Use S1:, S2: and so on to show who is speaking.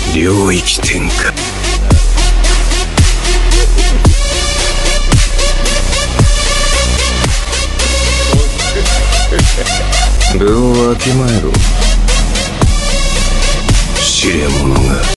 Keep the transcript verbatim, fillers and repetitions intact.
S1: 領域展開。分をわきまえろ。試練者が。